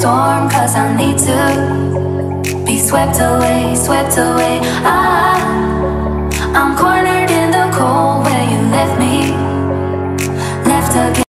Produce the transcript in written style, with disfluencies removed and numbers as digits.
storm, cause I need to be swept away, swept away. I'm cornered in the cold where you left me, left again.